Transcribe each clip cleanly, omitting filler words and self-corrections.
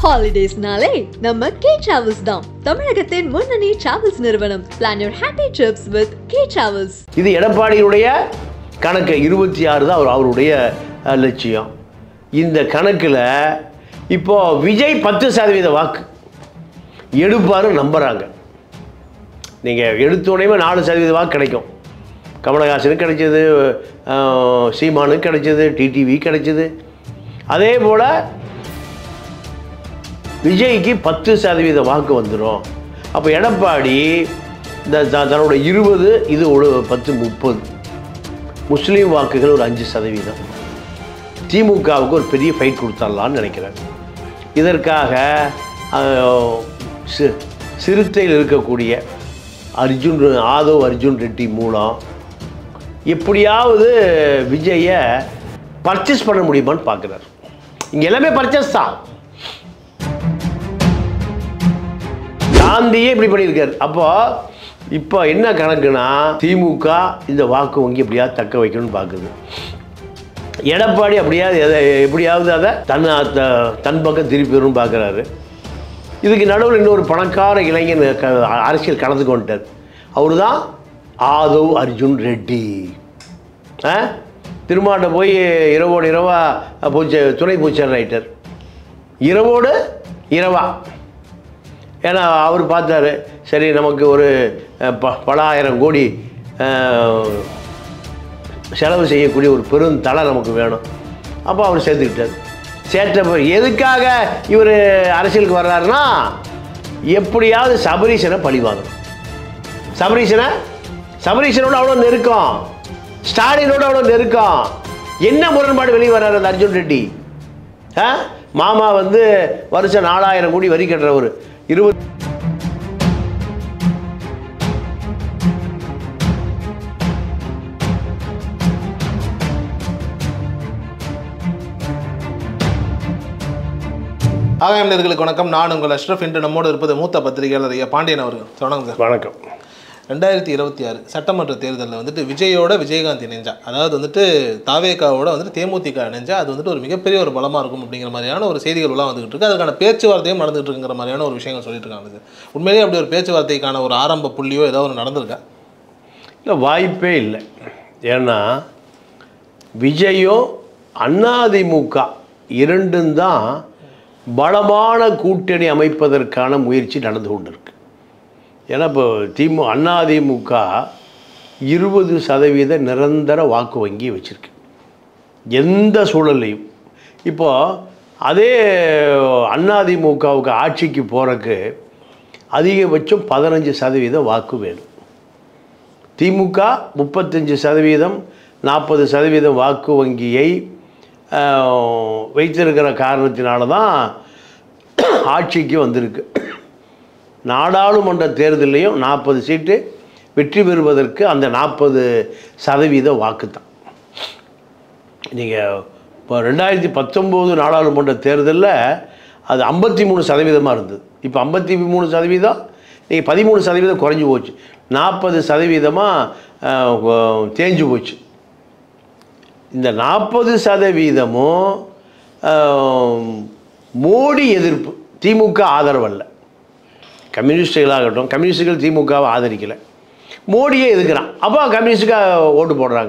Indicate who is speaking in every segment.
Speaker 1: Holidays-nale நம்ம K Travels தான். தமிழகத்தின் முன்னணி டிராவல்ஸ் நிறுவனம். Plan your happy trips with K Travels.
Speaker 2: இது எடப்பாடியுடைய கணக்கு 26 தான் அவருடைய லட்சியம். இந்த கணக்குல இப்போ விஜய் 10% வாக்கு எடுப்பாரு நம்புறாங்க. நீங்க எடுத்த உடனே 4% வாக்கு கிடைக்கும். கமலஹாசனுக்கு கிடைச்சது, சீமானுக்கு கிடைச்சது, டிடிவி கிடைச்சது. அதே போல விஜய்க்கு 10% வாக்கு வந்துடும். அப்போ எடப்பாடி இந்த தன்னோட 20, இது ஒரு 10, 30 முஸ்லீம் வாக்குகள் ஒரு 5%. திமுகவுக்கு ஒரு பெரிய ஃபைட் கொடுத்துடலான்னு நினைக்கிறேன். இதற்காக சிறுத்தையில் இருக்கக்கூடிய ஆதவ் அர்ஜுன் ரெட்டி மூலம் எப்படியாவது விஜயை பர்ச்சேஸ் பண்ண முடியுமான்னு பார்க்குறாரு. இங்கே எல்லாமே பர்ச்சேஸ் தான். காந்தியே இப்படி பண்ணியிருக்காரு. அப்போ இப்போ என்ன கணக்குனா, திமுக இந்த வாக்கு வங்கி எப்படியாவது தக்க வைக்கணும்னு பார்க்குது. எடப்பாடி எப்படியாவது அதை தன் பக்கம் திருப்பி வரும்னு பார்க்குறாரு. இதுக்கு நடுவில் இன்னொரு பணக்கார இளைஞன் அரசியல் கலந்து கொண்டார். அவர் தான் ஆதவ் அர்ஜுன் ரெட்டி. திருமாட்ட போய் இரவோடு இரவாக துணை பூச்சாளர் ஆகிட்டார். இரவோடு இரவா. ஏன்னா அவர் பார்த்தாரு, சரி நமக்கு ஒரு பல ஆயிரம் கோடி செலவு செய்யக்கூடிய ஒரு பெருந்தலை நமக்கு வேணும். அப்போ அவர் சேர்த்துக்கிட்டார். சேர்த்த எதுக்காக இவர் அரசியலுக்கு வர்றாருன்னா, எப்படியாவது சபரீஷனை பழிவாங்கணும். சபரீஷனோட அவ்வளோ நெருக்கம், ஸ்டாலினோட அவ்வளோ நெருக்கம். என்ன முரண்பாடு வெளியே வர்றாரு அந்த அர்ஜுன் ரெட்டி? மாமா வருஷம் 4000 கோடி வரி கட்டுறவர். 20
Speaker 3: ஆகாயம் நேயர்களுக்கு வணக்கம். நான் உங்கள் அஷ்ரஃப். இன்று நம்மோடு இருப்பது மூத்த பத்திரிகையாளர் பாண்டியன் அவர்கள். வணக்கம் சார்.
Speaker 2: வணக்கம்.
Speaker 3: 2026 சட்டமன்ற தேர்தலில் விஜயோட விஜயகாந்த் இணைஞ்சா, அதாவது தாவேகாவோட தேமுதிக இணைஞ்சா, அது ஒரு மிகப்பெரிய ஒரு பலமாக இருக்கும் அப்படிங்கிற மாதிரியான ஒரு செய்திகள்லாம் வந்துகிட்டு இருக்கு. அதுக்கான பேச்சுவார்த்தையும் நடந்துகிட்டு இருக்குங்கிற மாதிரியான ஒரு விஷயங்கள் சொல்லிட்டு இருக்காங்க சார். உண்மையிலேயே அப்படி ஒரு பேச்சுவார்த்தைக்கான ஒரு ஆரம்ப புள்ளியோ ஏதோ ஒன்று நடந்திருக்கா?
Speaker 2: இல்லை, வாய்ப்பே இல்லை. ஏன்னா விஜயும் அதிமுக இரண்டும் தான் பலமான கூட்டணி அமைப்பதற்கான முயற்சி நடந்து கொண்டிருக்கு. ஏன்னா இப்போ அதிமுக 20% நிரந்தர வாக்கு வங்கி வச்சுருக்கு எந்த சூழல்லையும். இப்போது அதே அதிமுகவுக்கு ஆட்சிக்கு போகிறக்கு அதிகபட்சம் 15% வாக்கு வேணும். திமுக 35%, 40% வாக்கு வங்கியை வைத்திருக்கிற காரணத்தினால தான் ஆட்சிக்கு வந்திருக்கு. நாடாளுமன்ற தேர்தலையும் 40 சீட்டு வெற்றி பெறுவதற்கு அந்த 40% வாக்கு தான். நீங்கள் இப்போ 2019 நாடாளுமன்ற தேர்தலில் அது 53% இருந்தது. இப்போ 53%, நீங்கள் 13% குறைஞ்சி போச்சு. 40% தேஞ்சு போச்சு. இந்த 40% மோடி எதிர்ப்பு, திமுக ஆதரவல்ல. கம்யூனிஸ்டுகளாகட்டும், கம்யூனிஸ்டுகள் திமுகவை ஆதரிக்கலை, மோடியே எதிர்க்கிறான். அப்போ கம்யூனிஸ்டுக்காக ஓட்டு போடுறாங்க.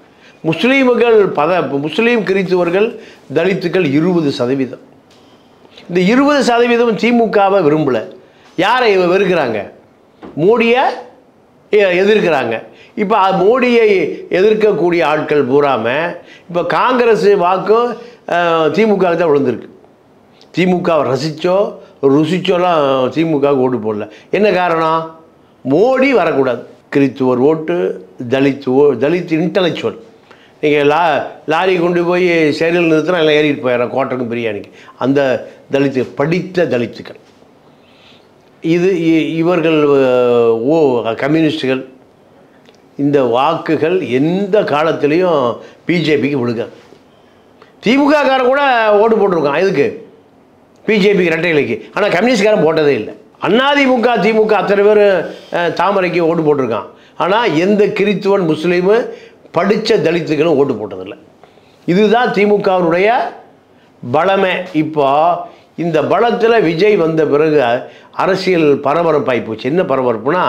Speaker 2: முஸ்லீம் கிறிஸ்துவர்கள், தலித்துக்கள் 20%. இந்த 20% திமுகவை விரும்பலை. யாரை வெறுக்கிறாங்க? மோடியை எதிர்க்கிறாங்க. இப்போ மோடியை எதிர்க்கக்கூடிய ஆட்கள் பூராமல் இப்போ காங்கிரஸ் வாக்கும் திமுக தான் விழுந்திருக்கு. திமுகவை ருசிச்சோலாம் திமுகவுக்கு ஓட்டு போடல. என்ன காரணம்? மோடி வரக்கூடாது. கிறித்துவர் ஓட்டு, தலித் இன்டலெக்சுவல். நீங்கள் லாரி கொண்டு போய் சேரியில் நிறுத்தினா எல்லாம் ஏறிட்டு போயிடறேன் கோட்டருக்கும் பிரியாணிக்கு. அந்த படித்த தலித்துக்கள் இவர்கள் கம்யூனிஸ்டுகள். இந்த வாக்குகள் எந்த காலத்திலையும் பிஜேபிக்கு விழுகாது. திமுககாரன் கூட ஓட்டு போட்டிருக்கான். எதுக்கு? பிஜேபிக்கு இரட்டை இலைக்கு. ஆனால் கம்யூனிஸ்ட்காரன் போட்டதே இல்லை. அதிமுக திமுக அத்தனை பேர் தாமரைக்கு ஓட்டு போட்டிருக்கான். ஆனால் எந்த கிறித்துவன், முஸ்லீமு, படித்த தலித்துக்களும் ஓட்டு போட்டதில்லை. இதுதான் திமுகவுடைய பலமே. இப்போ இந்த பலத்தில் விஜய் வந்த பிறகு அரசியல் பரபரப்பாகி போச்சு. என்ன பரபரப்புனா,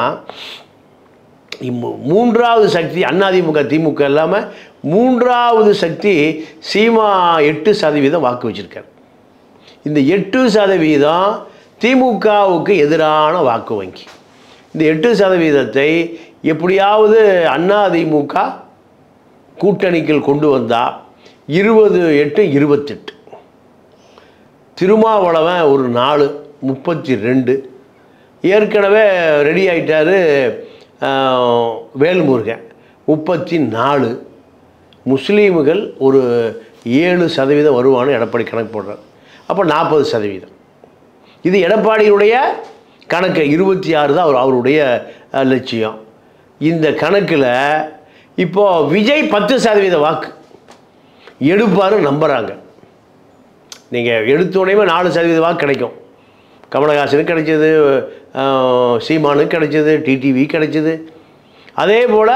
Speaker 2: மூன்றாவது சக்தி அதிமுக திமுக இல்லாமல் மூன்றாவது சக்தி சீமா 8% வாக்கு வச்சிருக்கார். இந்த 8% திமுகவுக்கு எதிரான வாக்கு வங்கி. இந்த 8%ஐ எப்படியாவது அதிமுக கூட்டணிக்குள் கொண்டு வந்தால் 28 28. திருமாவளவன் ஒரு 4 32. ஏற்கனவே ரெடி ஆகிட்டார் வேல்முருகன் 34. முஸ்லீம்கள் ஒரு 7% வருவான்னு எடப்பாடி கணக்கு போடுறார். அப்போ 40%. இது எடப்பாடியுடைய கணக்கு. 26 தான் அவருடைய லட்சியம். இந்த கணக்கில் இப்போது விஜய் 10% வாக்கு எடுப்பார் நம்புகிறாங்க. நீங்கள் எடுத்தோடனே 4% வாக்கு கிடைக்கும். கமலஹாசனுக்கு கிடைச்சது, சீமானுக்கு கிடைச்சது, டிடிவி கிடைச்சது. அதே போல்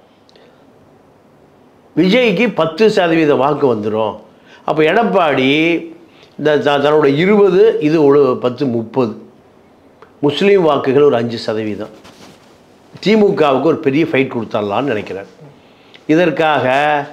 Speaker 2: விஜய்க்கு 10% வாக்கு வந்துடும். அப்போ எடப்பாடி இந்த தன்னோட 20, இது ஒரு 10 30 முஸ்லீம் வாக்குகள் ஒரு 5%. திமுகவுக்கு ஒரு பெரிய ஃபைட் கொடுத்துடலான்னு நினைக்கிறார். இதற்காக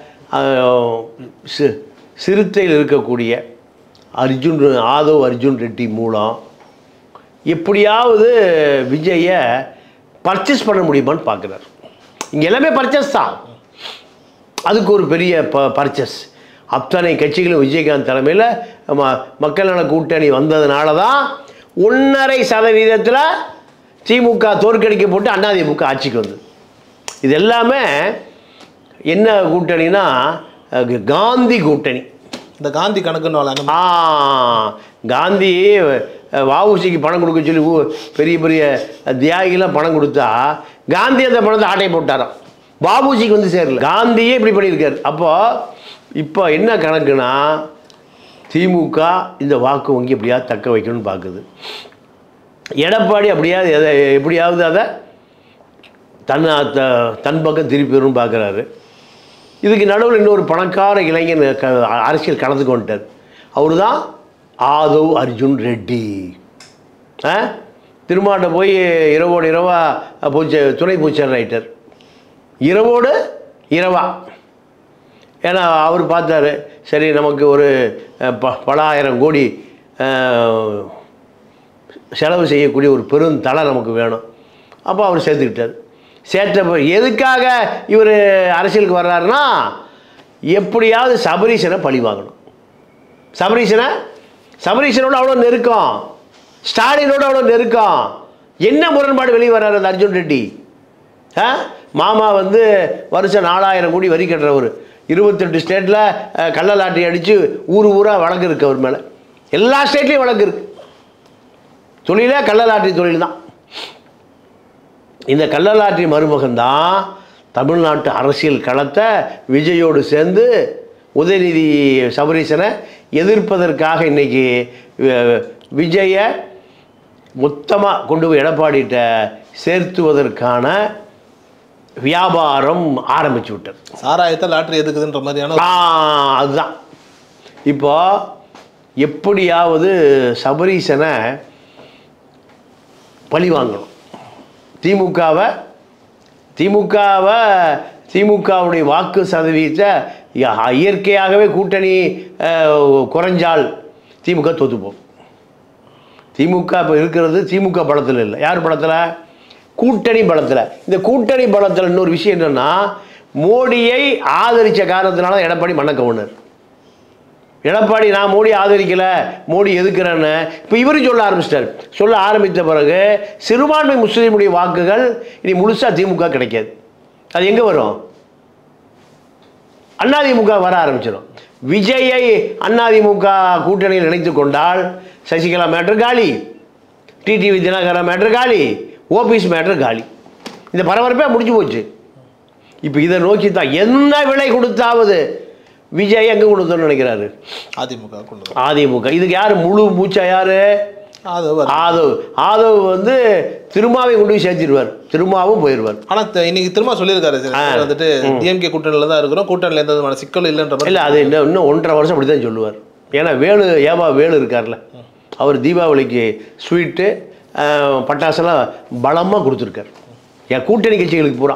Speaker 2: சிறுத்தையில் இருக்கக்கூடிய ஆதவ் அர்ஜுன் ரெட்டி மூலம் எப்படியாவது விஜயை பர்ச்சேஸ் பண்ண முடியுமான்னு பார்க்குறார். இங்கே எல்லாமே பர்ச்சேஸ் தான். அதுக்கு ஒரு பெரிய பர்ச்சேஸ். அத்தனை கட்சிகளும் விஜயகாந்த் தலைமையில் மக்கள் நல கூட்டணி வந்ததுனால தான் 1.5% திமுக தோற்கடிக்கப்பட்டு அதிமுக ஆட்சிக்கு வந்தது. இது எல்லாமே என்ன கூட்டணினா காந்தி கூட்டணி.
Speaker 3: இந்த காந்தி கணக்குன்னு
Speaker 2: காந்தி வஉசிக்கு பணம் கொடுக்க சொல்லி பெரிய பெரிய தியாகிலாம் பணம் கொடுத்தா காந்தி அந்த பணத்தை ஆட்டை போட்டாராம். வஉசிக்கு வந்து சேரல. காந்தியே இப்படி பண்ணியிருக்காரு. இப்போ என்ன கணக்குனா, திமுக இந்த வாக்கு வங்கி எப்படியாவது தக்க வைக்கணும்னு பார்க்குது. எடப்பாடி எப்படியாவது அதை தன் பக்கம் திருப்பி வரும்னு பார்க்குறாரு. இதுக்கு நடுவில் இன்னொரு பணக்கார இளைஞன் அரசியல் கலந்துக்கு வந்துட்டார். அவர் தான் ஆதவ் அர்ஜுன் ரெட்டி. திருமாட்ட போய் இரவோடு இரவாக துணை பூச்சாளர் ஆகிட்டார். இரவோடு இரவா. ஏன்னா அவர் பார்த்தாரு, சரி நமக்கு ஒரு பல ஆயிரம் கோடி செலவு செய்யக்கூடிய ஒரு பெருந்தலை நமக்கு வேணும். அப்போ அவர் சேர்த்துக்கிட்டார். சேர்த்தப்போ எதுக்காக இவர் அரசியலுக்கு வர்றாருன்னா, எப்படியாவது சபரீஷனை பழி வாங்கணும். சபரீஷனோட அவ்வளோ நெருக்கம், ஸ்டாலினோட அவ்வளோ நெருக்கம். என்ன முரண்பாடு வெளியே வர்றாரு அந்த அர்ஜுன் ரெட்டி? மாமா வந்து வருஷம் 4000 கோடி வரி கட்டுறவர். 28 ஸ்டேட்டில் கள்ளலாட்டி அடித்து ஊராக வழக்கு இருக்குது அவர் மேலே. எல்லா ஸ்டேட்லேயும் வழக்கு இருக்குது. தொழிலே கள்ளலாட்டி தொழில் தான். இந்த கள்ளலாட்டி மருமகன் தான் தமிழ்நாட்டு அரசியல் களத்தை விஜயோடு சேர்ந்து உதயநிதி சபரீஷனை எதிர்ப்பதற்காக இன்றைக்கி விஜயை மொத்தமாக கொண்டு போய் எடப்பாடிகிட்ட சேர்த்துவதற்கான வியாபாரம் ஆரம்பிச்சு விட்டார்.
Speaker 3: சாராயத்தை லாட்ரி எதுக்குதுன்ற மாதிரியான
Speaker 2: அதுதான். இப்போ எப்படியாவது சபரீஷனை பழி வாங்கணும். திமுகவுடைய வாக்கு சதவீதத்தை இயற்கையாகவே கூட்டணி குறைஞ்சால் திமுக தோற்றுப்போம். திமுக இப்போ இருக்கிறது திமுக பலத்தில் இல்லை. யார் பலத்தில்? கூட்டணி பலத்தில். இந்த கூட்டணி பலத்தில் இன்னொரு விஷயம் என்னென்னா, மோடியை ஆதரித்த காரணத்தினால எடப்பாடி மண்ணக்கவுனர். எடப்பாடி நான் மோடி ஆதரிக்கலை, மோடி எதுக்குறேன்னு இப்போ இவரும் சொல்ல ஆரம்பித்த பிறகு சிறுபான்மை முஸ்லீமுடைய வாக்குகள் இனி முழுசாக திமுக கிடைக்காது. அது எங்கே வரும்? அதிமுக வர ஆரம்பிச்சிடும். விஜயை அதிமுக கூட்டணியில் நினைத்து கொண்டால் சசிகலா மேட்ரு காலி, டிடிவி தினகரன் மேட்ரு காலி, ஓபிஎஸ் மேட்ரு காலி. இந்த பரபரப்பே முடிஞ்சு போச்சு. இப்போ இதை நோக்கி தான் என்ன விலை கொடுத்தாவது விஜய் எங்கே கொடுத்தோன்னு நினைக்கிறாரு? அதிமுக. இதுக்கு யார் முழு மூச்சா? யார்? ஆதவ் வந்து திருமாவை கொண்டு போய் சேர்த்திடுவார். திருமாவும் போயிடுவார்.
Speaker 3: ஆனால் இன்னைக்கு திரும்ப சொல்லியிருக்காரு வந்துட்டு டிஎம்கே கூட்டணியில் தான் இருக்கிறோம், கூட்டணியில் எந்த விதமான சிக்கல் இல்லைன்ற.
Speaker 2: இல்லை, அது இன்னும் 1.5 வருஷம் அப்படி தான் சொல்லுவார். ஏன்னா வேலு இருக்கார்ல, அவர் தீபாவளிக்கு ஸ்வீட்டு பட்டாசெல்லாம் பலமாக கொடுத்துருக்கார். என் கூட்டணி கட்சிகளுக்கு பூரா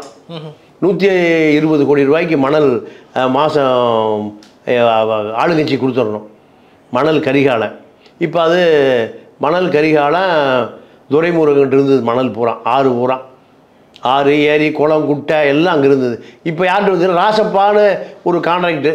Speaker 2: 120 கோடி ரூபாய்க்கு மணல் மாதம் ஆளுங்கட்சி கொடுத்துடணும், மணல் கரிகாலம். இப்போ அது மணல் கரிகாலம் துரைமுருகன் இருந்தது, மணல் பூரா பூரா ஆறு ஏரி குளம் குட்டை எல்லாம் அங்கே இருந்தது. இப்போ யார்கிட்ட வந்து ராசப்பான்னு ஒரு கான்ட்ராக்டு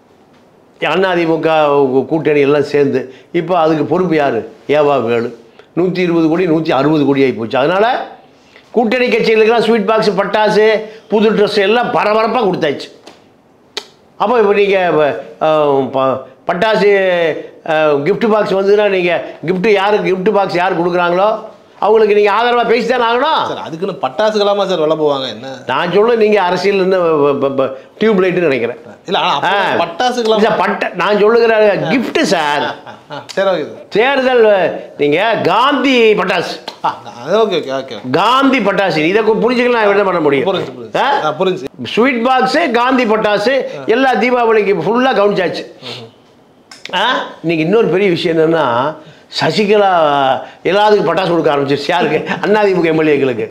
Speaker 2: அதிமுக கூட்டணி எல்லாம் சேர்ந்து இப்போ அதுக்கு பொறுப்பு யார்? ஏவா வேலு. 120 கோடி 160 கோடி ஆகி போச்சு. அதனால் கூட்டணி கட்சிகளுக்கெல்லாம் ஸ்வீட் பாக்ஸு பட்டாசு புது ட்ரெஸ் எல்லாம் பரபரப்பாக கொடுத்தாச்சு. அப்போ இப்போ நீங்கள் பட்டாசு கிஃப்ட் பாக்ஸ் வந்துன்னா நீங்கள் கிஃப்ட் பாக்ஸ் யார் கொடுக்குறாங்களோ அவங்களுக்கு நீங்கள் ஆதரவாக பேசி தானே ஆகணும்.
Speaker 3: சார் அதுக்குன்னு பட்டாசுகளாமா சார் வில போவாங்க? என்ன நான்
Speaker 2: சொல்ல, நீங்கள் அரசியல் டியூப் லைட்டுன்னு நினைக்கிறேன்.
Speaker 3: இல்லை பட்டாசுகளா
Speaker 2: நான் சொல்லுகிற கிஃப்ட் சார்.
Speaker 3: சரி ஓகே.
Speaker 2: தேர்தல் நீங்கள் காந்தி பட்டாசு,
Speaker 3: ஓகே ஓகே ஓகே, காந்தி
Speaker 2: பட்டாசு இதை புரிஞ்சுக்கலாம். என்ன பண்ண முடியும்?
Speaker 3: புரிஞ்சு.
Speaker 2: ஸ்வீட் பாக்ஸு காந்தி பட்டாசு எல்லா தீபாவளிக்கு ஃபுல்லாக கவனிச்சாச்சு. இன்னைக்கு இன்னொரு பெரிய விஷயம் என்னென்னா, சசிகலா எல்லாத்துக்கும் பட்டாசு கொடுக்க ஆரம்பிச்சிருச்சு. யாருக்கு? அதிமுக எம்எல்ஏக்களுக்கு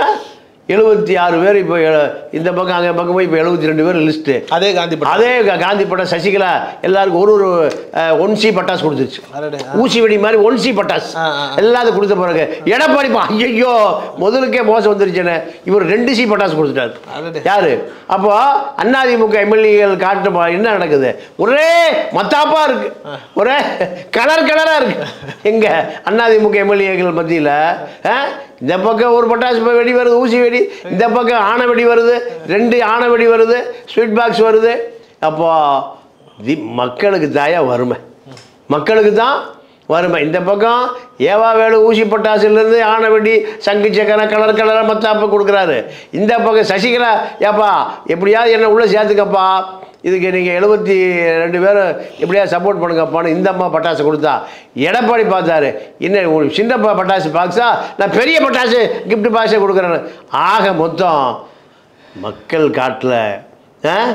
Speaker 2: 76 பேர். இப்போ இந்த பக்கம் அங்கே பக்கம் போய் இப்போ 72 பேர் லிஸ்ட்டு. அதே காந்தி பட்டாசு சசிகலா எல்லாருக்கும் ஒரு 1C பட்டாசு கொடுத்துருச்சு. ஊசி வெடி மாதிரி 1C பட்டாசு எல்லாத்துக்கும் கொடுத்த பிறகு எடப்பாடி ஐயோ முதலுக்கே மோசம் வந்துருச்சுன்னு இவர் 2C பட்டாசு கொடுத்துட்டாரு. யாரு? அப்போ அதிமுக எம்எல்ஏகள் காட்டு என்ன நடக்குது? ஒரே மத்தாப்பா இருக்கு, ஒரே கலராக இருக்கு. எங்க அதிமுக எம்எல்ஏக்கள் மத்தியில் இந்த பக்கம் ஒரு பட்டாசு வெடி வருது, ஊசி வெடி, இந்த பக்கம் ஆனை வெடி வருது, 2 ஆனை வெடி வருது, ஸ்வீட் பாக்ஸ் வருது. அப்போ மக்களுக்கு தாயா வறுமை, மக்களுக்கு தான் வறுமை. இந்த பக்கம் ஏவா வேலு ஊசி பட்டாசுலேருந்து ஆனை வெடி சங்கு சக்கரம் கலராக மத்தாப்ப கொடுக்குறாரு. இந்த பக்கம் சசிகலா ஏப்பா எப்படியாவது என்ன உள்ளே சேர்த்துக்கப்பா, இதுக்கு நீங்கள் 72 பேர் எப்படியா சப்போர்ட் பண்ணுங்கப்பான்னு இந்த அம்மா பட்டாசு கொடுத்தா எடப்பாடி பார்த்தாரு, இன்னும் ஒரு சின்ன பட்டாசு பாக்ஸா, நான் பெரிய பட்டாசு கிஃப்ட் பாக்ஸே கொடுக்குறேன்னு. ஆக மொத்தம் மக்கள் காட்டில்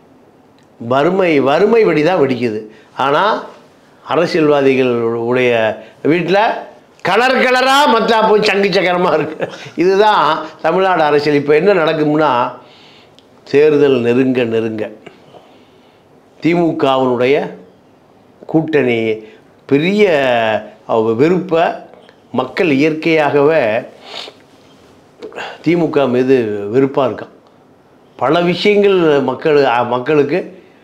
Speaker 2: வறுமை வெடி தான் வெடிக்குது. ஆனால் அரசியல்வாதிகள் உடைய வீட்டில் கலராக மத்தாப்பு சங்கு சக்கரமாக இருக்குது. இதுதான் தமிழ்நாடு அரசியல். இப்போ என்ன நடக்கும்னா, தேர்தல் நெருங்க திமுகவினுடைய கூட்டணி பெரிய வெறுப்பை மக்கள் இயற்கையாகவே திமுக மீது வெறுப்பாக இருக்கான். பல விஷயங்கள் மக்களுக்கு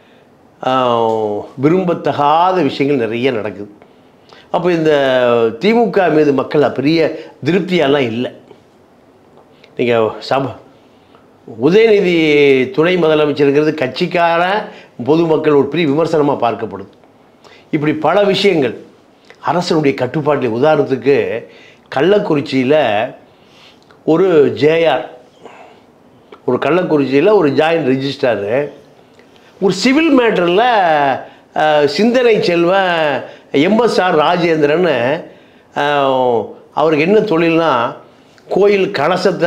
Speaker 2: விரும்பத்தகாத விஷயங்கள் நிறைய நடக்குது. அப்போ இந்த திமுக மீது மக்கள் பெரிய திருப்தியெல்லாம் இல்லை. நீங்கள் உதயநிதி துணை முதலமைச்சருங்கிறது கட்சிக்கார பொதுமக்கள் ஒரு பெரிய விமர்சனமாக பார்க்கப்படுது. இப்படி பல விஷயங்கள் அரசனுடைய கட்டுப்பாட்டில். உதாரணத்துக்கு கள்ளக்குறிச்சியில் ஒரு ஜேஆர், ஒரு கள்ளக்குறிச்சியில் ஒரு ஜாயின்ட் ரிஜிஸ்ட்ராரு ஒரு சிவில் மேட்டரில் சிந்தனை செல்வன் MSR ராஜேந்திரன் அவருக்கு என்ன தொழில்னா, கோயில் கலசம்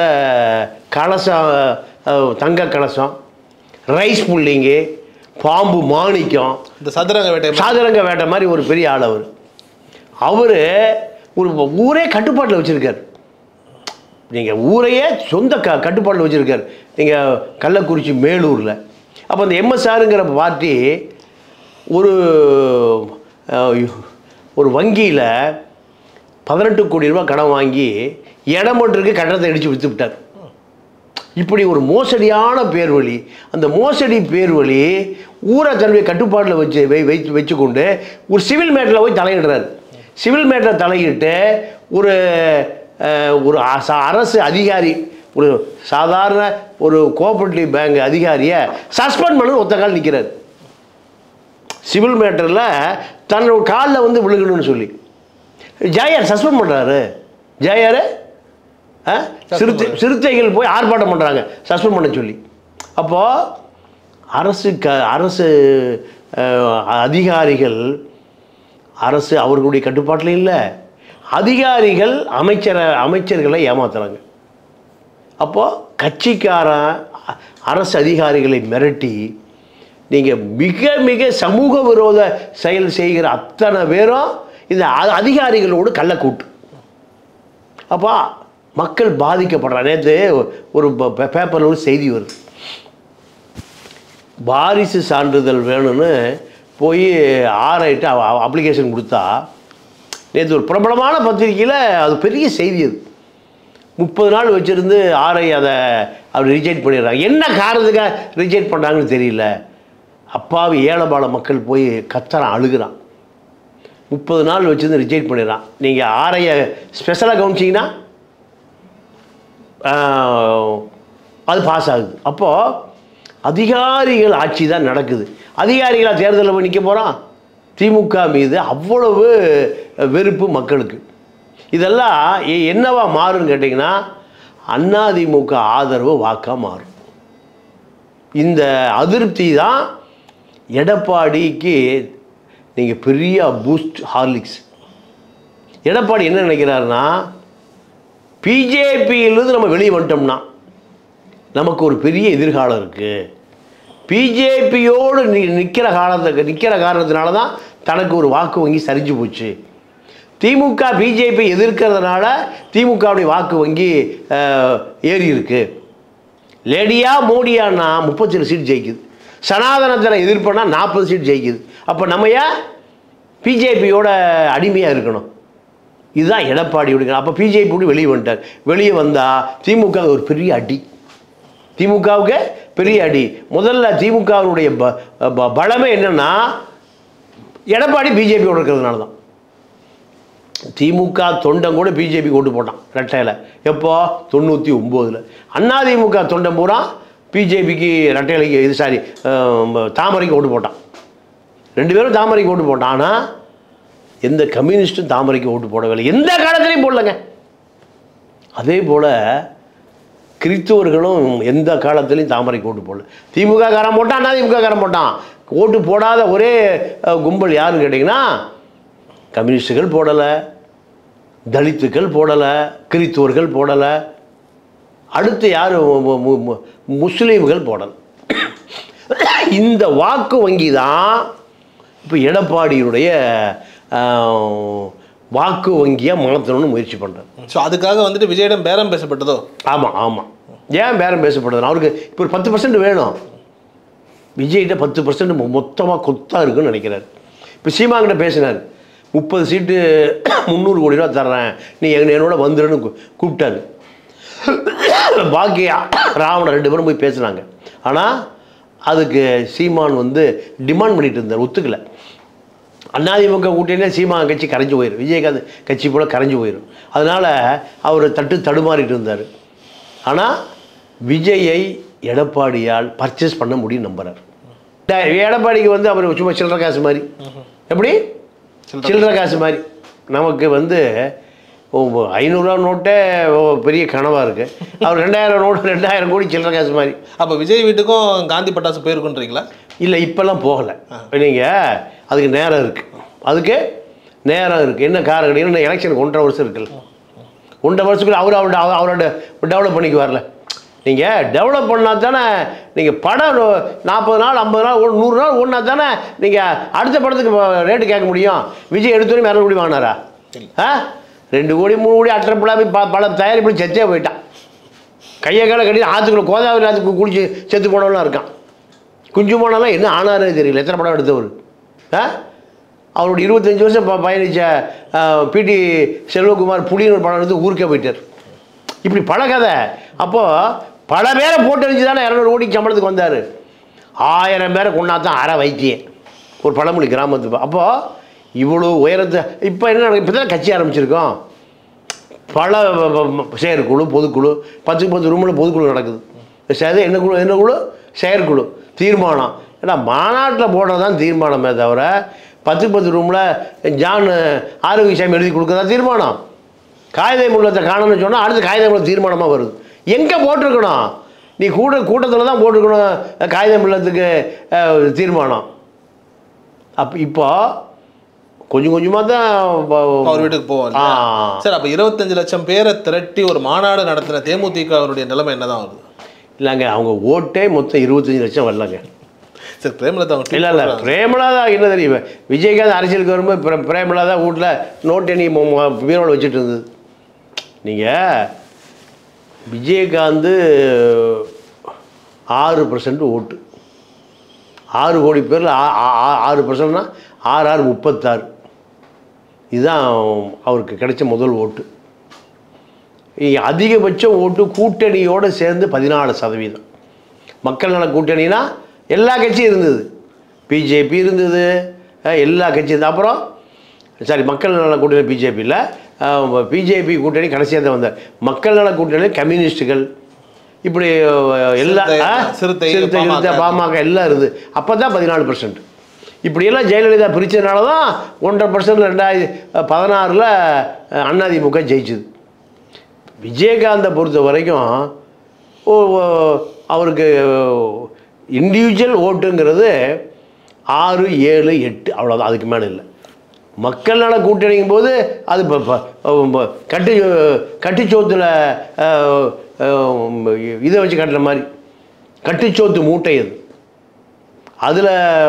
Speaker 2: தங்க கலசம், ரைஸ் புல்லிங்கு, பாம்பு மாணிக்கம்,
Speaker 3: இந்த சதுரங்க
Speaker 2: வேட்டை மாதிரி ஒரு பெரிய ஆள். அவர் ஒரு ஊரே கட்டுப்பாட்டில் வச்சுருக்கார். நீங்கள் ஊரையே சொந்த கட்டுப்பாட்டில் வச்சுருக்கார். நீங்கள் கள்ளக்குறிச்சி மேலூரில். அப்போ அந்த MSRங்கிற பார்ட்டி ஒரு வங்கியில் 18 கோடி ரூபா கடன் வாங்கி இடம் மட்டுக்கு கட்டணத்தை அடித்து விற்று விட்டார். இப்படி ஒரு மோசடியான பேர்வழி. அந்த மோசடி பேர்வழி ஊரை தன்னுடைய கட்டுப்பாட்டில் வச்சுக்கொண்டு ஒரு சிவில் மேட்டரில் போய் தலையிடுறாரு. சிவில் மேட்டரில் தலையிட்டு ஒரு அரசு அதிகாரி, ஒரு சாதாரண ஒரு கோஆபரேட்டிவ் பேங்க் அதிகாரியை சஸ்பெண்ட் பண்ண ஒத்த கால் நிற்கிறார். சிவில் மேட்டரில் தன்னோட காலில் வந்து விழுகணும்னு சொல்லி ஜெயார் சஸ்பெண்ட் பண்ணுறாரு. ஜெயார் சிறுத்தைகள் போய் ஆர்ப்பாட்டம் பண்ணுறாங்க சஸ்பெண்ட் பண்ண சொல்லி. அப்போது அரசு அதிகாரிகள் அவர்களுடைய கட்டுப்பாட்டில் இல்லை, அதிகாரிகள் அமைச்சர்களை ஏமாத்துறாங்க. அப்போது கட்சிக்காரன் அரசு அதிகாரிகளை மிரட்டி நீங்கள் மிக மிக சமூக விரோத செயல் செய்கிற அத்தனை பேரும் இந்த அதிகாரிகளோடு கள்ளக்கூட்டு. அப்போ மக்கள் பாதிக்கப்படுறாங்க. நேற்று ஒரு பேப்பரில் ஒரு செய்தி வருது, வாரிசு சான்றிதழ் வேணும்னு போய் ஆராயிட்டு அப்ளிகேஷன் கொடுத்தா, நேற்று ஒரு பிரபலமான பத்திரிக்கையில் அது பெரிய செய்தி. அது 30 நாள் வச்சுருந்து ஆர்ஐ அதை அவர் ரிஜெக்ட் பண்ணிடுறாங்க. என்ன காரணத்துக்காக ரிஜெக்ட் பண்ணுறாங்கன்னு தெரியல. அப்பாவி ஏழைபால மக்கள் போய் கத்துறான், அழுகிறான். 30 நாள் வச்சுருந்து ரிஜெக்ட் பண்ணிடுறான். நீங்கள் ஆர்ஐயை ஸ்பெஷலாக கவனிச்சிங்கன்னா அது பாஸ் ஆகுது. அப்போது அதிகாரிகள் ஆட்சி தான் நடக்குது. அதிகாரிகளாக தேர்தலில் போய் நிற்க போகிறான். திமுக மீது அவ்வளவு வெறுப்பு மக்களுக்கு. இதெல்லாம் என்னவா மாறுன்னு கேட்டிங்கன்னா அதிமுக ஆதரவு வாக்காக மாறும். இந்த அதிருப்தி தான் எடப்பாடிக்கு நீங்கள் பெரிய பூஸ்ட் ஹார்லிக்ஸ். எடப்பாடி என்ன நினைக்கிறாருன்னா, பிஜேபியிலிருந்து நம்ம வெளியே வந்துட்டோம்னா நமக்கு ஒரு பெரிய எதிர்காலம் இருக்குது. பிஜேபியோடு நிற்கிற காரணத்தினால தான் தனக்கு ஒரு வாக்கு வங்கி சரிஞ்சு போச்சு. திமுக பிஜேபி எதிர்க்கிறதுனால திமுகவுடைய வாக்கு வங்கி ஏறி இருக்கு. லேடியா மோடியானா 37 சீட் ஜெயிக்குது. சனாதனத்தில் எதிர்ப்புனா 40 சீட் ஜெயிக்குது. அப்போ நம்ம ஏன் பிஜேபியோட அடிமையாக இருக்கணும்? இதுதான் எடப்பாடியோட. அப்போ பிஜேபி வெளியே வந்துட்டார். வெளியே வந்தால் திமுக ஒரு பெரிய அடி. திமுகவுக்கு பெரிய அடி. முதல்ல திமுகவுடைய பலமே என்னன்னா, எடப்பாடி பிஜேபியோட இருக்கிறதுனால தான். திமுக தொண்டன் கூட பிஜேபி ஓட்டு போட்டான் ரெட்டையில். எப்போ? 99. அதிமுக தொண்டன் பூரா பிஜேபிக்கு ரெட்டையிலைக்கு இது சாரி தாமரைக்கு ஓட்டு போட்டான். 2 பேரும் தாமரைக்கு ஓட்டு போட்டான். ஆனால் எந்த கம்யூனிஸ்ட்டும் தாமரைக்கு ஓட்டு போடவில்லை, எந்த காலத்திலையும் போடலைங்க. அதே போல் கிறிஸ்துவர்களும் எந்த காலத்திலையும் தாமரைக்கு ஓட்டு போடல. திமுக காரன் போட்டான், அதிமுக காரன் போட்டான். ஓட்டு போடாத ஒரே கும்பல் யாருன்னு கேட்டிங்கன்னா, கம்யூனிஸ்டுகள் போடலை, தலித்துக்கள் போடலை, கிறிஸ்துவர்கள் போடலை, அடுத்து யார் முஸ்லீம்கள் போடலை. இந்த வாக்கு வங்கி தான் இப்போ எடப்பாடியுடைய வாக்கு வங்கியாக மாற்றணும்னு முயற்சி பண்ணுறாரு.
Speaker 3: ஸோ அதுக்காக வந்துட்டு விஜயிடம் பேரம் பேசப்பட்டதோ?
Speaker 2: ஆமாம் ஆமாம். ஏன் பேரம் பேசப்பட்டது? அவருக்கு இப்போ ஒரு 10% வேணும். விஜய்கிட்ட 10% மொத்தமாக கொத்தாக இருக்குன்னு நினைக்கிறார். இப்போ சீமாங்கிட்ட பேசினார், 30 சீட்டு 300 கோடி ரூபா தர்றேன், நீ என்னோட வந்துடுன்னு கூப்பிட்டாரு. பாக்கியா ராவணன் 2 பேரும் போய் பேசுனாங்க. ஆனால் அதுக்கு சீமான் வந்து டிமாண்ட் பண்ணிட்டு இருந்தார், ஒத்துக்கலை. அதிமுக கூட்டணியிலே சீமான் கட்சி கரைஞ்சி போயிடும், விஜயகாந்த் கட்சி போல் கரைஞ்சி போயிடும். அதனால் அவர் தடுமாறிட்டு இருந்தார். ஆனால் விஜயை எடப்பாடியால் பர்ச்சேஸ் பண்ண முடியும் நம்புறார். எடப்பாடிக்கு வந்து அவர் சும்மா சில்லற காசு மாதிரி, எப்படி சில்லற காசு மாதிரி. நமக்கு வந்து 500 ரூபா நோட்டே பெரிய கனவாக இருக்குது. அவர் 2000 நோட்டு 2000 கோடி சில்லற காசு மாதிரி.
Speaker 3: அப்போ விஜய் வீட்டுக்கும் காந்தி பட்டாசு போயிருக்குன்றீங்களா?
Speaker 2: இல்லை, இப்போல்லாம் போகலை. நீங்கள் அதுக்கு நேரம் இருக்குது, அதுக்கு நேரம் இருக்குது. என்ன காரணம்? என்ன எலெக்ஷனுக்கு 1.5 வருஷம் இருக்குல்ல. 1.5 வருஷத்துக்குள்ள அவரோட டெவலப் பண்ணிக்குவார்ல. நீங்கள் டெவலப் பண்ணால் தானே நீங்கள் படம் 40 நாள் 50 நாள் 100 நாள் ஓடினா தானே நீங்கள் அடுத்த படத்துக்கு ரேட்டு கேட்க முடியும். விஜய் எடுத்தோடனே 200 கோடி வாங்கினாரா? 2 கோடி 3 கோடி அட்டப்படாம பல தயாரிப்பு செத்தே போயிட்டான். கையை காலை கட்டி ஆற்றுக்குள்ள கோதாவரி ஆற்றுக்கு குளிச்சு செத்து போனவெலாம் இருக்கான். குஞ்சு போனாலாம் என்ன ஆனாரே தெரியல. எத்தனை படம் எடுத்தவர்? அவரோட 25 வருஷம் பயணித்த பிடி செல்வகுமார் புலின்னு ஒரு படம் எடுத்து ஊருக்கே போயிட்டார். இப்படி பல கதை. அப்போது பல பேரை போட்டு அடிச்சு தானே 200 கோடிக்கு சம்பளத்துக்கு வந்தார். 1000 பேரை கொண்டாதான் அரை வைத்தியம் ஒரு பழமொழி கிராமத்துக்கு. அப்போது இவ்வளோ உயரத்தை இப்போ என்ன, இப்போ தான் கட்சி ஆரம்பிச்சிருக்கோம். பல செயற்குழு பொதுக்குழு 10 ரூமில் பொதுக்குழு நடக்குது. என்ன குழு? என்ன குழு? செயற்குழு. தீர்மானம் ஏன்னா மாநாட்டில் போடுறது தான் தீர்மானமே தவிர 10 ரூமில் ஜான் ஆரோக்கியசாமி எழுதி கொடுக்குறதா தீர்மானம். காகித முள்ளத்தை காணணும்னு சொன்னால் அடுத்து காகித முள்ள தீர்மானமாக வருது. எங்கே போட்டிருக்கணும்? நீ கூட்டத்தில் தான் போட்டிருக்கணும் காகித முள்ளத்துக்கு தீர்மானம். இப்போ கொஞ்சம் கொஞ்சமாக தான்
Speaker 3: அவர் வீட்டுக்கு போவார் சார். அப்போ 25 லட்சம் பேரை திரட்டி ஒரு மாநாடு நடத்தின தேமுதிக அவருடைய நிலைமை என்ன தான் வருது?
Speaker 2: இல்லைங்க, அவங்க ஓட்டே மொத்தம் 25 லட்சம் வரலங்க.
Speaker 3: சரி பிரேமலதா
Speaker 2: இல்லை பிரேமலதா என்ன தெரியும், விஜயகாந்த் அரசியலுக்கு வரும்போது பிரேமலதா வீட்டில் நோட்டு எண்ணி பீரோவில் வச்சுட்டு இருந்தது. நீங்கள் விஜயகாந்த் 6% ஓட்டு, 6 கோடி பேரில் 6%னா 6 36. இதுதான் அவருக்கு கிடைச்ச முதல் ஓட்டு. அதிகபட்ச ஓட்டு கூட்டணியோடு சேர்ந்து 14%. மக்கள் நல கூட்டணினா எல்லா கட்சியும் இருந்தது, பிஜேபி இருந்தது, எல்லா கட்சியும் இருந்தது. அப்புறம் சாரி மக்கள் நல கூட்டணி பிஜேபியில், பிஜேபி கூட்டணி கடைசியாக தான் வந்தார். மக்கள் நல கூட்டணி கம்யூனிஸ்டுகள் இப்படி எல்லா சிறுத்தை பாமக எல்லாம் இருக்குது. அப்போ தான் 14%. இப்படியெல்லாம் ஜெயலலிதா பிரித்ததுனால தான் 1.5% 2016 அதிமுக ஜெயிச்சுது. விஜயகாந்தை பொறுத்த வரைக்கும் அவருக்கு இண்டிவிஜுவல் ஓட்டுங்கிறது 6, 7, 8 அவ்வளோதான், அதுக்கு மேலே இல்லை. மக்கள் நல கூட்டணிங்கும் போது அது கட்டுச்சோத்தில் இதை வச்சு கட்டுற மாதிரி கட்டுச்சோத்து மூட்டை அது. அதில்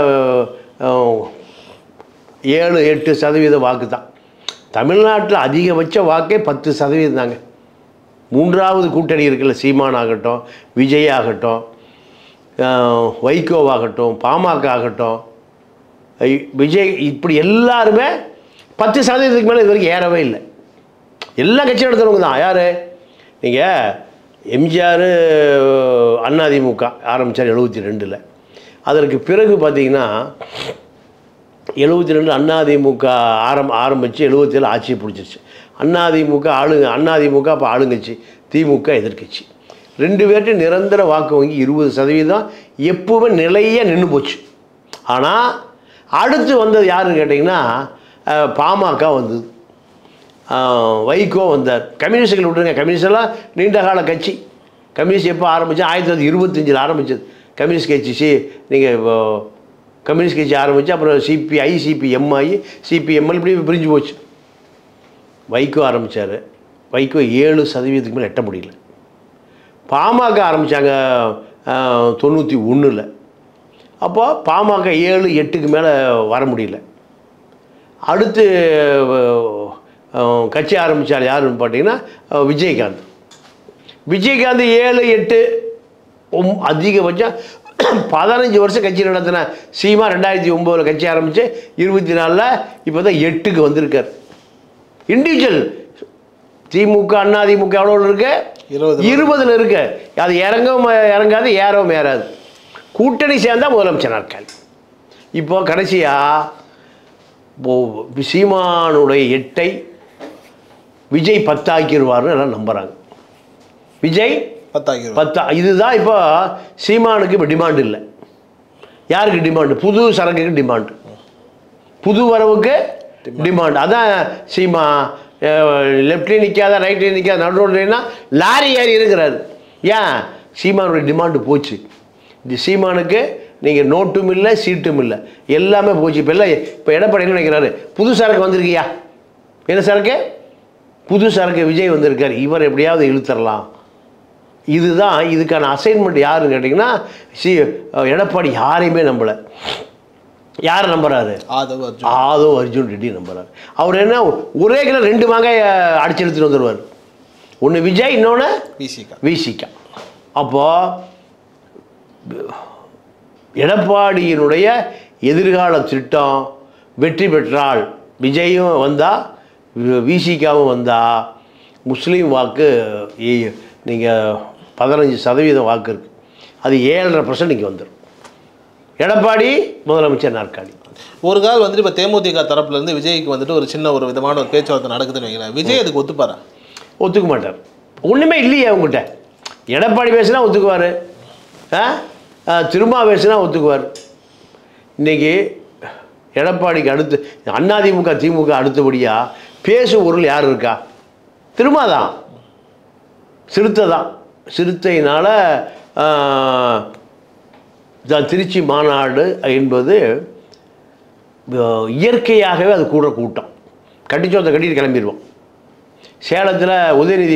Speaker 2: 7-8% வாக்கு தான். தமிழ்நாட்டில் அதிகபட்ச வாக்கே 10% தாங்க. 3வது கூட்டணி இருக்குல்ல, சீமான் ஆகட்டும், விஜய் ஆகட்டும், வைகோவாகட்டும், பாமக ஆகட்டும், விஜய், இப்படி எல்லாருமே 10%க்கு மேலே இது வரைக்கும் ஏறவே இல்லை. எல்லா கட்சியும் எடுத்துறவங்க தான். யார் நீங்கள் எம்ஜிஆர் அதிமுக ஆரம்பித்தார் 72. அதற்கு பிறகு பார்த்தீங்கன்னா 72 அதிமுக ஆரம்பித்து 77 ஆட்சியை பிடிச்சிருச்சு. அதிமுக அதிமுக அப்போ ஆளுங்கட்சி, திமுக எதிர்கட்சி. 2 பேர்ட்டு நிரந்தர வாக்கு வங்கி 20% எப்பவுமே நிலையாக நின்று போச்சு. ஆனால் அடுத்து வந்தது யாருன்னு கேட்டிங்கன்னா பாமக வந்தது, வைகோ வந்தார். கம்யூனிஸ்டுகள் விட்டுருங்க, கம்யூனிஸ்டெல்லாம் நீண்ட கால கட்சி. கம்யூனிஸ்ட் எப்போ ஆரம்பித்தா 1925 ஆரம்பித்தது கம்யூனிஸ்ட் கட்சி. நீங்கள் கம்யூனிஸ்ட் கட்சி ஆரம்பித்து அப்புறம் சிபிஐ சிபிஎம் ஆகி சிபிஎம்எல் இப்படி பிரிஞ்சு போச்சு. வைகோ ஆரம்பித்தார், வைகோ 7% மேலே எட்ட முடியல. பாமக ஆரம்பித்தாங்க 91. அப்போ பாமக 7-8க்கு மேலே வர முடியல. அடுத்து கட்சி ஆரம்பித்தார் யாருன்னு பார்த்தீங்கன்னா விஜயகாந்த். விஜயகாந்த் 7-8 அதிகபட்சம் 15 வருஷம் கட்சி நடத்தின சீமா 2009 கட்சி ஆரம்பித்து 24 இப்போ தான் 8க்கு வந்திருக்கார். இண்டிவிஜுவல் திமுக அதிமுக எவ்வளோ இருக்கு? 20 இருக்கு. அது இறங்காது, ஏறவும் ஏறாது. கூட்டணி சேர்ந்தால் முதலமைச்சர் நாற்காலி. இப்போ கடைசியாக சீமானுடைய 8ஐ விஜய் 10 ஆக்கிடுவார்னு எல்லாம் நம்புகிறாங்க. விஜய் 10. இதுதான் இப்போ சீமானுக்கு இப்போ டிமாண்ட் இல்லை. யாருக்கு டிமாண்டு? புது சரக்குக்கு டிமாண்டு, புது வரவுக்கு டிமாண்ட். அதான் சீமா லெஃப்ட்லேயும் நிற்காத, ரைட்லேயும் நிற்காத, நடு ரோட்லேன்னா லாரி ஏறி இருக்கிறாரு. ஏன்? சீமானுடைய டிமாண்டு போச்சு. இந்த சீமானுக்கு நீங்கள் நோட்டும் இல்லை, சீட்டும் இல்லை, எல்லாமே போச்சு. இப்போ எடப்பாடி என்ன நினைக்கிறாரு? புது சரக்கு வந்திருக்கியா? என்ன சரக்கு? புது சரக்கு விஜய் வந்திருக்கார், இவர் எப்படியாவது இழுத்தரலாம். இதுதான் இதுக்கான அசைன்மெண்ட். யாருன்னு கேட்டிங்கன்னா எடப்பாடி யாரையுமே நம்பலை. யாரை நம்புறாரு? ஆதவ் அர்ஜுன் ரெட்டி நம்புறாரு. அவர் என்ன ஒரே கிலோ 2 மாங்காய் அடிச்சு எடுத்துட்டு வந்துடுவார். ஒன்று விஜய், இன்னொன்று விசிகா. அப்போது எடப்பாடியினுடைய எதிர்கால திட்டம் வெற்றி பெற்றால், விஜயும் வந்தால், விசிகாவும் வந்தால், முஸ்லீம் வாக்கு நீங்கள் 15% வாக்கு இருக்குது, அது 7.5% இங்கே வந்துடும். எடப்பாடி முதலமைச்சர் நாற்காலி.
Speaker 3: ஒரு கால் வந்துட்டு இப்போ தேமுதிக தரப்புலேருந்து விஜய்க்கு வந்துட்டு ஒரு சின்ன ஒரு விதமான ஒரு பேச்சுவார்த்தை நடக்குதுன்னு வைக்கிறேன். விஜய் அதுக்கு ஒத்துப்பாரா?
Speaker 2: ஒத்துக்க மாட்டார். ஒன்றுமே இல்லையே அவங்ககிட்ட. எடப்பாடி பேசினா ஒத்துக்குவார், திரும்ப பேசினா ஒத்துக்குவார். இன்றைக்கி எடப்பாடிக்கு அடுத்து அதிமுக திமுக அடுத்தபடியாக பேசும் பொருள் யார் இருக்கா? திரும்ப தான், சிறுத்தை தான். சிறுத்தையினால் திருச்சி மாநாடு என்பது இயற்கையாகவே அது கூட கூட்டம். கட்டிச்சோத்தை கட்டிட்டு கிளம்பிடுவோம். சேலத்தில் உதயநிதி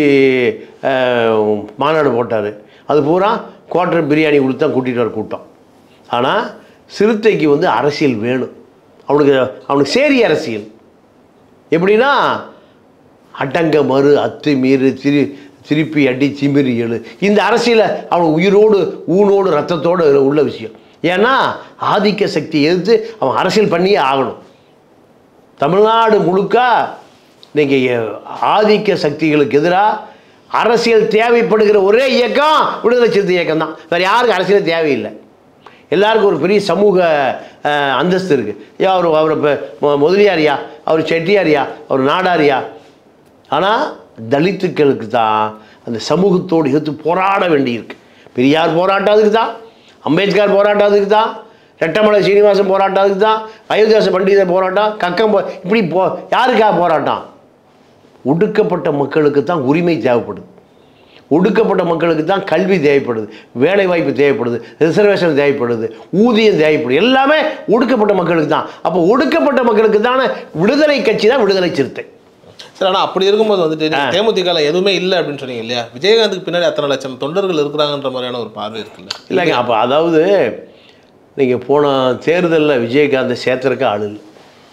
Speaker 2: மாநாடு போட்டார், அது பூரா குவார்டர் பிரியாணி கொடுத்து தான் கூட்டிகிட்டு வர கூட்டம். ஆனால் சிறுத்தைக்கு வந்து அரசியல் வேணும். அவனுக்கு சேரி அரசியல் எப்படின்னா அடங்க மறு அத்து மீறு திருப்பி அடி திமிரி எழு. இந்த அரசியலை அவன் உயிரோடு ஊனோடு ரத்தத்தோடு உள்ள விஷயம். ஏன்னா ஆதிக்க சக்தி எதிர்த்து அவன் அரசியல் பண்ணியே ஆகணும். தமிழ்நாடு முழுக்க இன்றைக்கி ஆதிக்க சக்திகளுக்கு எதிராக அரசியல் தேவைப்படுகிற ஒரே இயக்கம் விடுதலை சிறுத்தை இயக்கம் தான். வேறு யாருக்கும் அரசியல் தேவையில்லை. எல்லாருக்கும் ஒரு பெரிய சமூக அந்தஸ்து இருக்குது. ஏன் அவர் இப்போ முதலியாரியா, அவர் செட்டியாரியா, அவர் நாடாரியா. ஆனால் தலித்துக்களுக்கு தான் அந்த சமூகத்தோடு எடுத்து போராட வேண்டியிருக்கு. பெரியார் போராட்டம் அதுக்கு தான், அம்பேத்கர் போராட்டம் அதுக்கு தான், ரெட்டமலை சீனிவாசன் போராட்டம் அதுக்கு தான், அயோத்தியாச பண்டிதர் போராட்டம், இப்படி யாருக்காக போராட்டம்? ஒடுக்கப்பட்ட மக்களுக்கு தான் உரிமை தேவைப்படுது. ஒடுக்கப்பட்ட மக்களுக்கு தான் கல்வி தேவைப்படுது, வேலைவாய்ப்பு தேவைப்படுது, ரிசர்வேஷன் தேவைப்படுது, ஊதியம் தேவைப்படுது. எல்லாமே ஒடுக்கப்பட்ட மக்களுக்கு தான். அப்போ ஒடுக்கப்பட்ட மக்களுக்கு தானே விடுதலை கட்சி தான் விடுதலை சிறுத்தை.
Speaker 3: சார், ஆனால் அப்படி இருக்கும்போது வந்துட்டு தேமுதிகல எதுவுமே இல்லை அப்படின்னு சொன்னீங்க இல்லையா? விஜயகாந்துக்கு பின்னாடி அத்தனை லட்சம் தொண்டர்கள் இருக்கிறாங்கன்ற மாதிரியான ஒரு பார்வை இருக்குல்ல?
Speaker 2: இல்லைங்க. அப்போ அதாவது நீங்கள் போன தேர்தலில் விஜயகாந்தை சேர்த்துறக்க ஆள் இல்லை.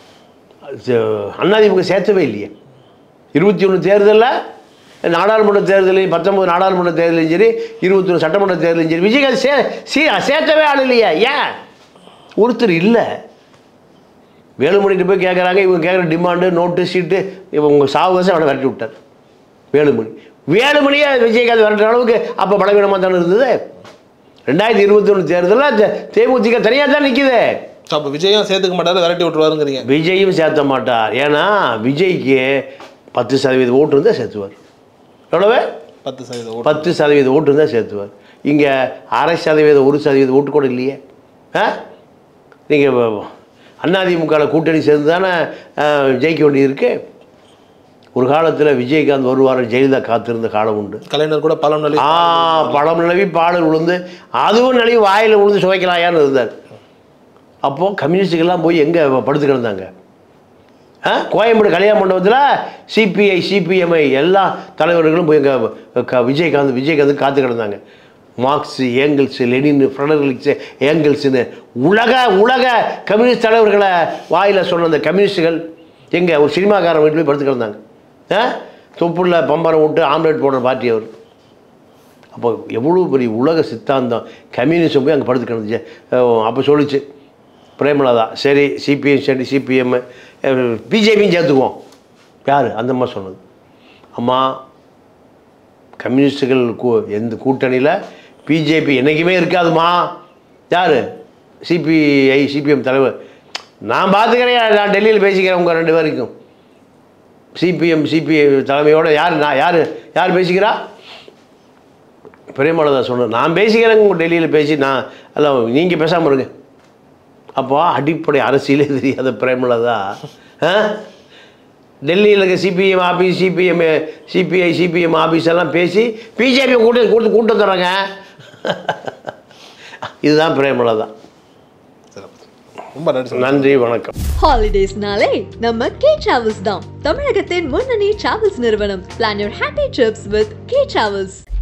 Speaker 2: அதிமுக சேர்த்தவே இல்லையே. 21 தேர்தலில், நாடாளுமன்ற தேர்தலையும் 19 நாடாளுமன்ற தேர்தலையும் சரி, 21 சட்டமன்ற தேர்தலையும் சரி, விஜயகாந்த் சேர்த்தவே ஆள் இல்லையா? ஏன்? ஒருத்தர் இல்லை. வேலுமணிட்டு போய் கேட்குறாங்க, இவங்க கேட்குற டிமாண்டு நோட்டு சீட்டு, இவங்க சாவகாசம் அவனை விரட்டி விட்டார். வேலுமணியே விஜயகாந்த் விரட்டுற அளவுக்கு அப்போ பலவீனமாக தானே இருந்தது. 2021 தேர்தலில் தேமுதிக தனியாக தான் நிற்குது.
Speaker 3: அப்போ விஜயும் சேர்த்துக்க மாட்டார், விரட்டி விட்டுருவாருங்கிறீங்க?
Speaker 2: விஜயும் சேர்த்த மாட்டார். ஏன்னா விஜய்க்கு 10% ஓட்டு இருந்தால் சேர்த்துவார். எவ்வளவு? 10% ஓட்டு இருந்தால் சேர்த்துவார். இங்கே 0.5%, 1% ஓட்டு கூட இல்லையே. நீங்கள் அதிமுக கூட்டணி சேர்ந்து தானே ஜெயிக்க வேண்டியிருக்கு. ஒரு காலத்தில் விஜயகாந்த் வருவார், ஜெயலலிதா காத்திருந்த காலம் உண்டு.
Speaker 3: கலைஞர் கூட பழம்
Speaker 2: நிலவி பாடல் விழுந்து, அதுவும் நிலவி வாயில் விழுந்து சுவைக்கலாயான்னு இருந்தார். அப்போது கம்யூனிஸ்டுக்கெல்லாம் போய் எங்கே படுத்து கிடந்தாங்க? கோயம்பேடு கல்யாண மண்டபத்தில் சிபிஐ சிபிஎம்ஐ எல்லா தலைவர்களும் போய் விஜயகாந்த் காத்து கிடந்தாங்க. மார்க்ஸ், ஏங்கல்ஸு, லெனின், ஃப்ரெடரிக்ஸு, ஏங்கல்ஸுன்னு உலக கம்யூனிஸ்ட் தலைவர்களை வாயில் சொன்ன அந்த கம்யூனிஸ்டுகள் எங்கே ஒரு சினிமாக்காரன் வீட்டில் போய் படுத்து கிடந்தாங்க. தொப்புள்ள பம்பரம் விட்டு ஆம்லேட் போடுற பார்ட்டி அவர். அப்போ எவ்வளோ பெரிய உலக சித்தாந்தம் கம்யூனிஸ்டம் போய் அங்கே படுத்து கிடந்துச்சு. அப்போ சொல்லிச்சு பிரேமலதா, சரி சிபிஎம் சரி சிபிஎம் பிஜேபியும் சேர்த்துக்குவோம். யார் அந்த அம்மா சொன்னது? அம்மா, கம்யூனிஸ்டுகள் எந்த கூட்டணியில் பிஜேபி என்றைக்குமே இருக்காதுமா. யார்? சிபிஐ சிபிஎம் தலைவர். நான் பார்த்துக்கிறேன், நான் டெல்லியில் பேசிக்கிறேன் உங்கள் 2 பேருக்கும். சிபிஎம் சிபிஐ தலைமையோடு யார் பேசிக்கிறா? பிரேமலதா சொன்னது. நான் பேசிக்கிறேங்க உங்கள் டெல்லியில் பேசி, நான் எல்லாம் நீங்கள் பேசாமல் இருங்க. அப்போ அடிப்படை அரசியலே தெரியாத பிரேமலதா டெல்லியில் இருக்க CPM office, CPI CPM office எல்லாம் பேசி பிஜேபி கூட்டம் தர்றாங்க. இதுதான் பிரேமலதா.
Speaker 3: ரொம்ப
Speaker 2: நன்றி, வணக்கம்.
Speaker 1: ஹாலிடேஸ்னாலே நம்ம கே டிராவல்ஸ் தான். தமிழகத்தின் முன்னணி டிராவல்ஸ் நிறுவனம். Plan your happy trips with K Travels.